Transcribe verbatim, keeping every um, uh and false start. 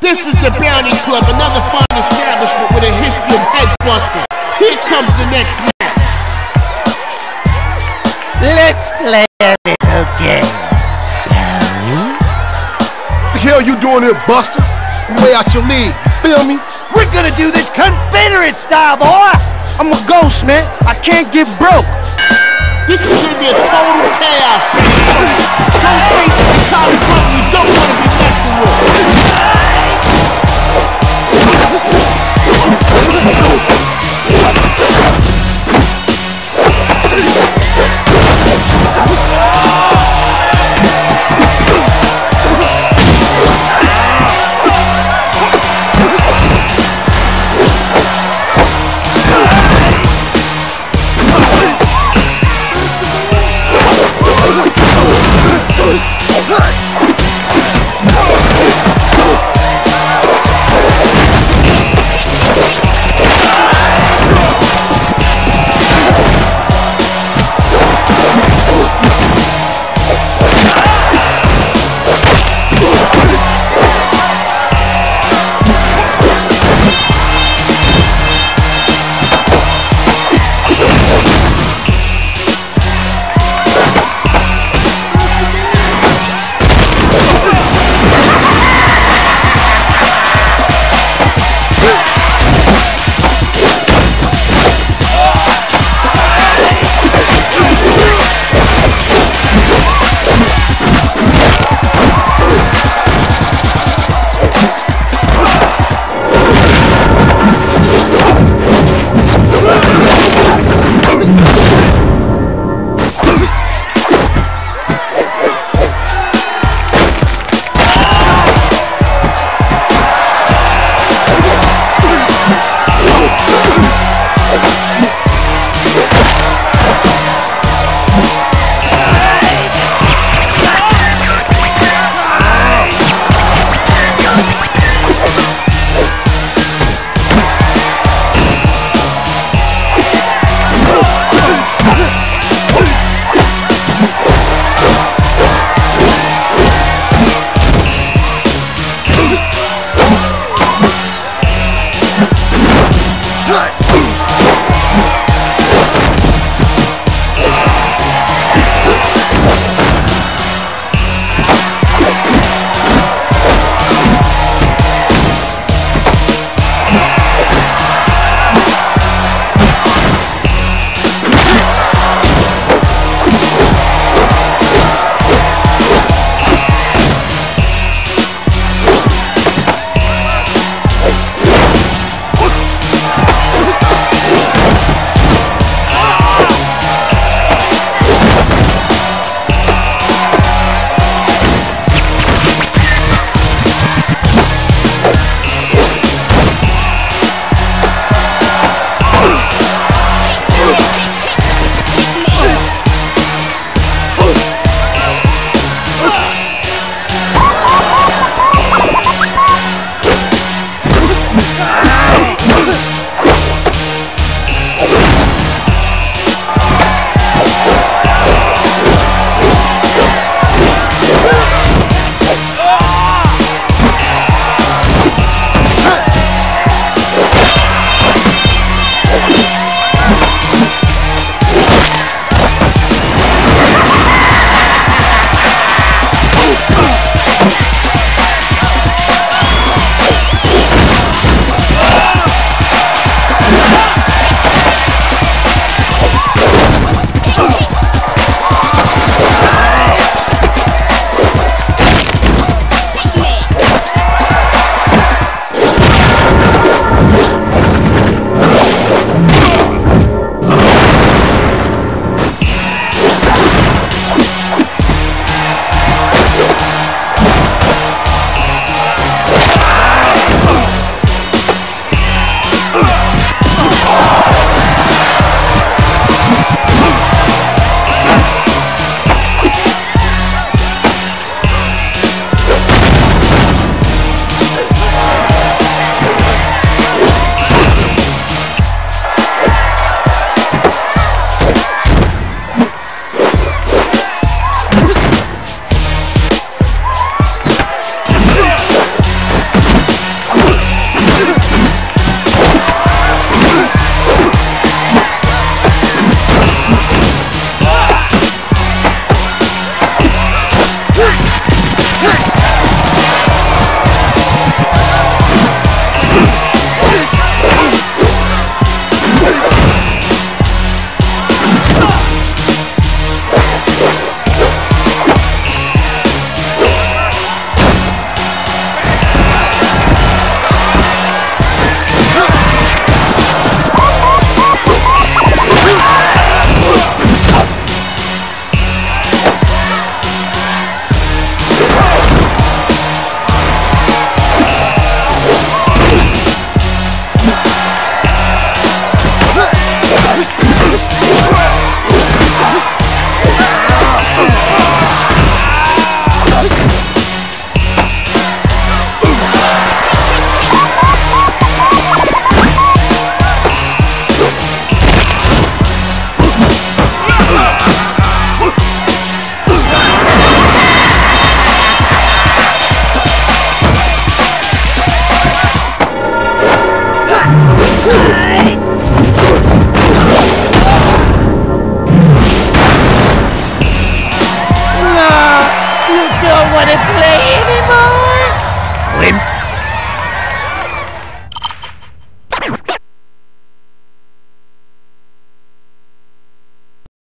This is the Bounty Club, another fine establishment with a history of head busting. Here comes the next match. Let's play a little game, shall we? What the hell you doing here, Buster? You way out your league, feel me? We're gonna do this Confederate style, boy! I'm a ghost, man. I can't get broke. This is gonna be a total chaos, baby. Ghostface is the kind of brother you don't want to be messing with. want to play anymore? When